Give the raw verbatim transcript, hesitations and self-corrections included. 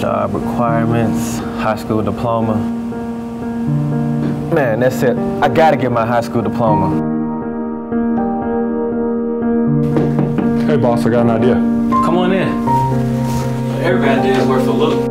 Job requirements, high school diploma. Man, that's it. I gotta get my high school diploma. Hey boss, I got an idea. Come on in. Every idea is worth a look.